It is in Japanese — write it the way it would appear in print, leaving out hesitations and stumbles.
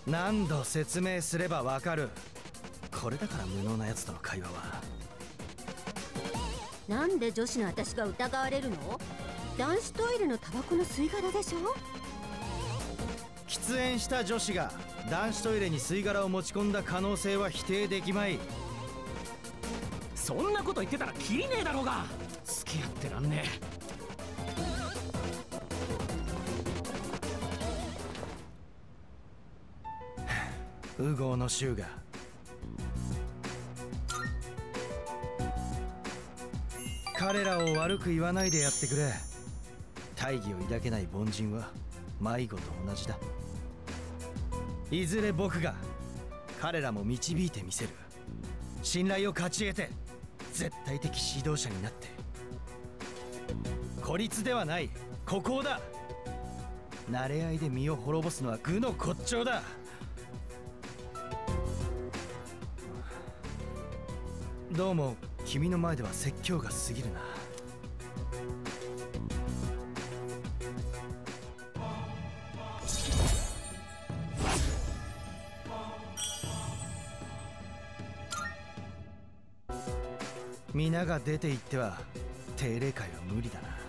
何度説明すればわかる。これだから無能なやつとの会話は。 なんで女子の私が疑われるの？男子トイレのタバコの吸い殻でしょ。 喫煙した女子が男子トイレに吸い殻を持ち込んだ可能性は否定できまい。 そんなこと言ってたらキリねえだろうが。付き合ってらんねえ。右郷の衆が彼らを悪く言わないでやってくれ。大義を抱けない凡人は迷子と同じだ。いずれ僕が彼らも導いてみせる。信頼を勝ち得て絶対的指導者になって。孤立ではない、孤高だ。慣れ合いで身を滅ぼすのは愚の骨頂だ。どうも君の前では説教が過ぎるな。皆が出て行っては定例会は無理だな。